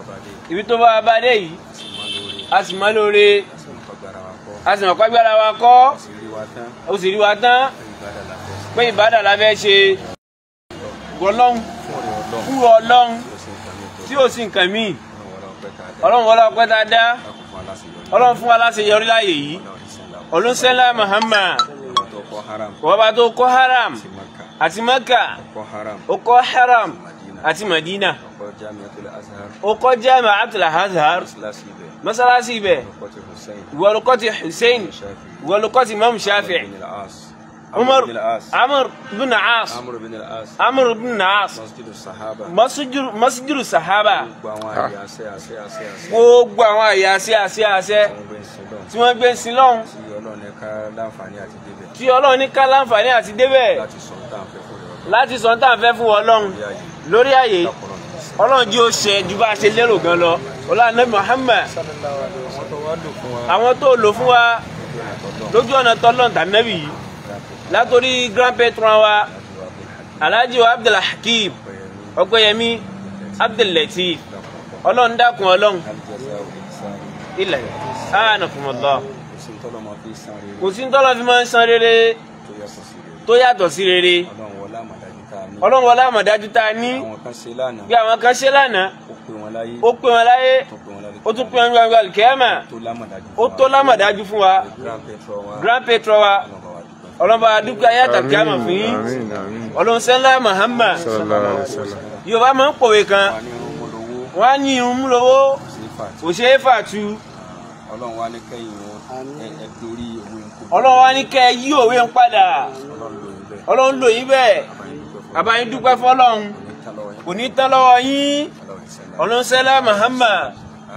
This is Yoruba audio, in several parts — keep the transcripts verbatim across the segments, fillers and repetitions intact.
ibi tó bá bá dé yìí a sì máa lóore a sì máa kọ́ agbára wa kọ́ ó sì rí wa tán pé ìbádà la fẹ́ ṣe Ọlọ́run fún Ọlọ́run tí ó sì nǹkan míì Ọlọ́run wọlé ọpẹ́ dáadáa Ọlọ́run fún wa láti yọrí láàyè yìí olùsẹ́lá Muhammad wọ́n bá tó kọ́ haram àti Mẹ́kà ó kọ́ haram àti Madina ó kọ́ Jami'atul Azhar masalasi ibẹ̀ ìwọ ló kọ́ ti Hussein ìwọ ló kọ́ ti Imam Shafi'i Umar Amr bin As Amr bin As masjidu sahaba gbogbo àwọn àyà àṣẹ àṣẹ àṣẹ tí wọ́n gbé sí lọ́hùn tí Ọlọ́run ní ká láǹfààní àti débẹ̀ láti sọ tá à ń fẹ́ fún Ọlọ́run lórí ààyè Ọlọ́run jí ó ṣe ju bá a ṣe lérò gan lọ ọlọ́run Muhammad àwọn tó lò fún wa lójú ọ̀nà tọ́lọ́n tànẹ́bì yìí látòrí grand patron wa Alhaji wa Abdul Hakim Ọpẹ́yẹmí Abdul Latif Ọlọ́run dákun Ọlọ́run ilẹ̀ ánàkùnmọ̀lọ́ kò sí tọ́lọ́ fi máa ń san rere tó yàtọ̀ sí rere Ọlọ́run wọlé àmọ̀dájú tá a ní bí àwọn kan ṣe lánàá ó pè wọn láyé ó tún pè wọn gbangba alkiyama ó tó lámọ̀dájú fún wa grand patron wa Ọlọ́run bá dúpẹ́ ayé àtàkìyàmọ̀ fún yín Ọlọ́run sẹ́ńlá Muhammad Yorùbá máa ń pòwe kan wọ́n á ní irun mú lówó kò ṣe é fàtú Ọlọ́run wá ní kẹ́yìn wọn ẹ dorí òwe ń kó Ọlọ́run wá ní kẹ́ yí òwe ń padà Ọlọ́run lò yín bẹ́ẹ̀ àbáyín dúpẹ́ fọ́lọ́run kò ní tán lọ́wọ́ yín Ọlọ́run sẹ́lá Muhammad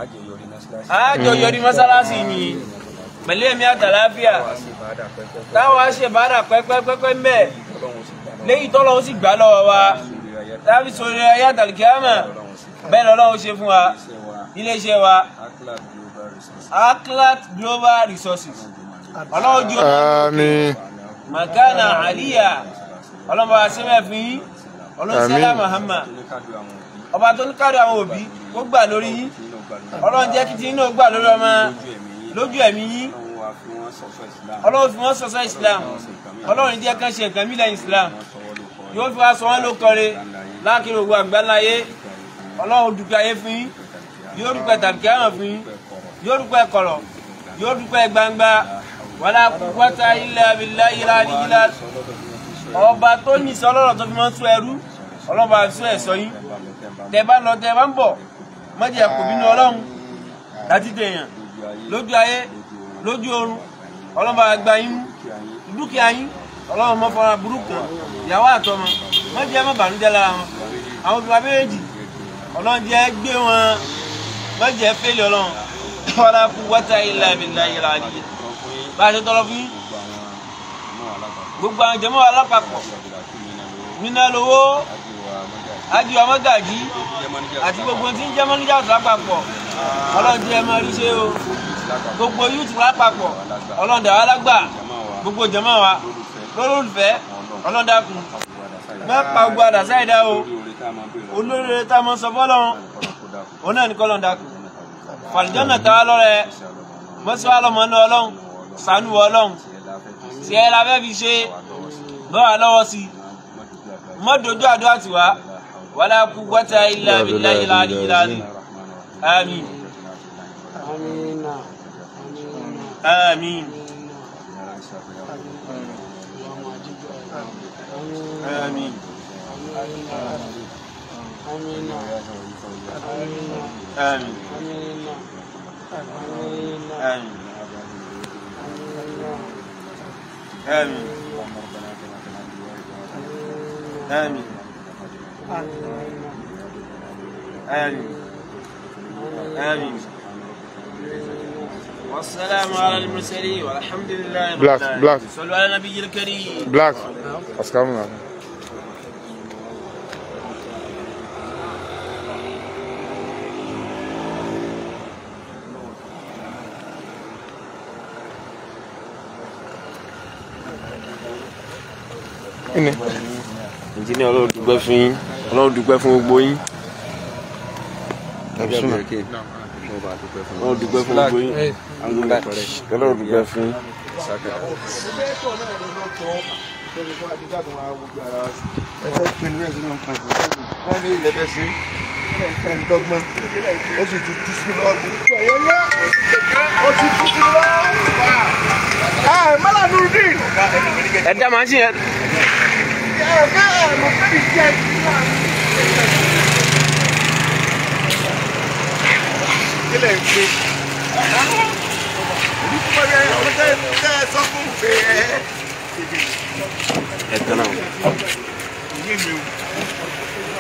àjọ yọrí mọ́sálásí ni pẹ̀lú ẹ̀mí àtàláfíà táwọn ṣe bàdà pẹ́pẹ́pẹ́pẹ́ mbẹ́ léyìí tọ́lọ́run sì gbà lọ́wọ́ wa tábí sórí ayé àtàlùkíámà bẹ́ẹ̀ lọ́lọ́run ṣe fún wa iléeṣẹ́ wa Aklat Global Resources Ọlọ́run jù àmín makana aliya Ọlọ́run bá ṣe bẹ́ẹ̀ fún yín Ọlọ́run sẹ́lá Muhammad ọba tó ní kárí àwọn òbí kó gbà lórí yín Ọlọ́run jẹ́ kí tí inú gbà lórí ọmọ lójú ẹ̀mí yín Ọlọ́run fi wọ́n sọ̀sọ́ Islam Ọlọ́run jẹ́ kán ṣe nǹkan mílẹ̀ Islam yóò fi wá sọ wọ́n ló kọre láàkiri ògbó àgbáláyé Ọlọ́run dúpẹ́ ayé fún yín yóò dúpẹ́ tàbí àwọn fún yín yóò dúpẹ́ kọ̀rọ̀ yóò dúpẹ́ gbangba wala quwwata illa billahi al-aliyyil ọba tó ní sọ lọ́rọ̀ tó fi máa ń sọ ẹrú ọlọ́ba sọ ẹ̀sọ́ yín tẹ bá lọ tẹ bá ń bọ̀ mọ́jẹ̀ kò bínú Ọlọ́run láti dèèyàn lójú ayé lójú ọ̀run ọlọ́ba gba yín dúkìá yín Ọlọ́run mọ́ fọ́nra burúkú ìyàwó àtọmọ mọ́jẹ̀ mọ́ bànújẹ́ lára wọn àwọn òbí wa méjì Ọlọ́run jẹ́ gbé wọn mọ́jẹ̀ fẹ́lẹ̀ Ọlọ́run wala quwwata illa billahi al-aliyyil bá a ṣe tọrọ fún gbogbo àwọn jẹmọ́ alápapọ̀ nínú lówó ájú ọmọgàjí àti gbogbo tí ń jẹ́ mọ́níjà lápapọ̀ Ọlọ́run jẹ́ mọ́ rí ṣe o gbogbo yúùtù lápapọ̀ Ọlọ́run dà wá lágbà gbogbo jẹmọ́ wa lólùfẹ́ Ọlọ́run dákun mẹ́pa gbogbo àdà sáìdá o olóore tá a mọ́ sọ fọ́lọ́run òun náà ní kọ́lọ́run dákun fàlìjọ́nà táwa lọ́rẹ̀ mọ́síwá lọ́mọ náà Ọlọ́run ṣàánú Ọlọ́run tí ẹ la fẹ́ fi ṣe bọ́wà lọ́wọ́ sí mọ́dójú àdúrà tiwa wala quwwata illa billahi al-aliyyil azim àmín àmín àmín آمين آمين آمين آمين آمين آمين والسلام على المرسلين والحمد لله رب العالمين صلوا على النبي الكريم Black أسكامنا ini ìjìnlẹ̀ Ọlọ́run dúpẹ́ fún yín Ọlọ́run dúpẹ́ fún gbogbo yín wọ́n dúpẹ́ fún gbogbo yín. Kẹ́lẹ́ ò dúpẹ́ fún yín. ẹsẹ̀ pinnu ẹ̀ sínú nǹkan ìgbà wọ́n ní ilẹ̀ bẹ́ẹ̀ sí ẹ̀ẹ́dọ́gbọ̀n ó sì ti tú sí lọ́ọ̀dù. ó ti tú sí lọ́ọ̀dù. ẹ̀ mọ́lá nurudin. ẹ dá màá sí yẹn. ẹ̀ bẹ́ẹ̀ mo fẹ́ mi jẹ́ kílẹ̀ ń pè. olùkọ́ yẹn ọ̀rẹ́ tẹ́ ẹ sọ fún mi pé ẹ. ẹ tán náà. ìyé mi o.